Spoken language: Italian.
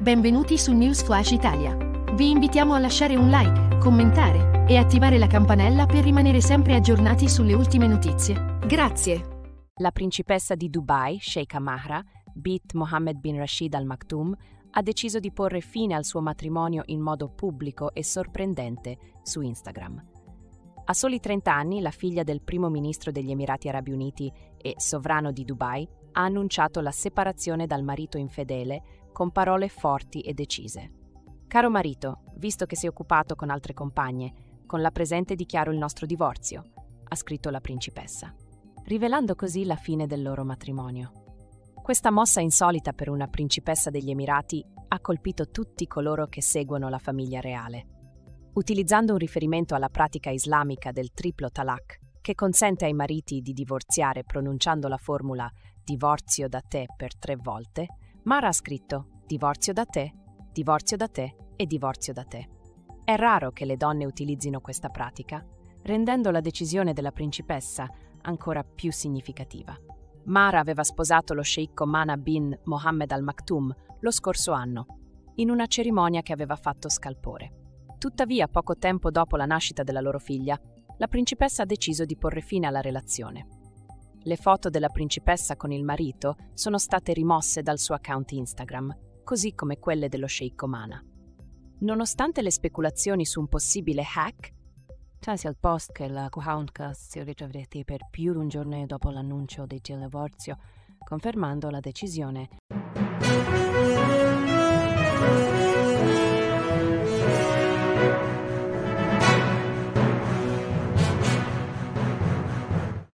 Benvenuti su News Flash Italia. Vi invitiamo a lasciare un like, commentare e attivare la campanella per rimanere sempre aggiornati sulle ultime notizie. Grazie. La principessa di Dubai, Sheikha Mahra, bint Mohammed bin Rashid Al Maktoum, ha deciso di porre fine al suo matrimonio in modo pubblico e sorprendente su Instagram. A soli 30 anni, la figlia del primo ministro degli Emirati Arabi Uniti e sovrano di Dubai ha annunciato la separazione dal marito infedele con parole forti e decise. «Caro marito, visto che sei occupato con altre compagne, con la presente dichiaro il nostro divorzio», ha scritto la principessa, rivelando così la fine del loro matrimonio. Questa mossa insolita per una principessa degli Emirati ha colpito tutti coloro che seguono la famiglia reale. Utilizzando un riferimento alla pratica islamica del triplo talak, che consente ai mariti di divorziare pronunciando la formula «divorzio da te» per 3 volte, Mahra ha scritto «divorzio da te» e «divorzio da te». È raro che le donne utilizzino questa pratica, rendendo la decisione della principessa ancora più significativa. Mahra aveva sposato lo sceicco Mana bin Mohammed Al Maktoum lo scorso anno, in una cerimonia che aveva fatto scalpore. Tuttavia, poco tempo dopo la nascita della loro figlia, la principessa ha deciso di porre fine alla relazione. Le foto della principessa con il marito sono state rimosse dal suo account Instagram, così come quelle dello sceicco Mana. Nonostante le speculazioni su un possibile hack, c'è il post che l'account si ritrova per più di un giorno dopo l'annuncio del divorzio, confermando la decisione.